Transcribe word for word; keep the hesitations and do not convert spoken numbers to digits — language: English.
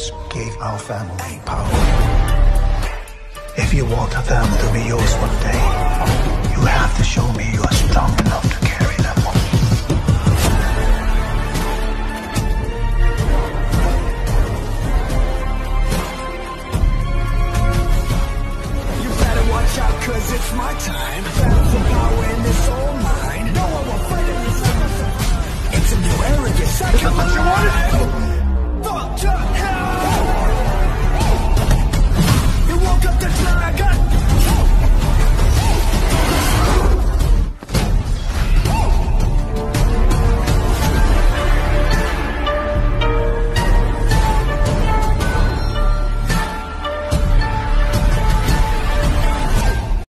force gave our family power. If you want a family to be yours one day, you have to show me you are strong enough to carry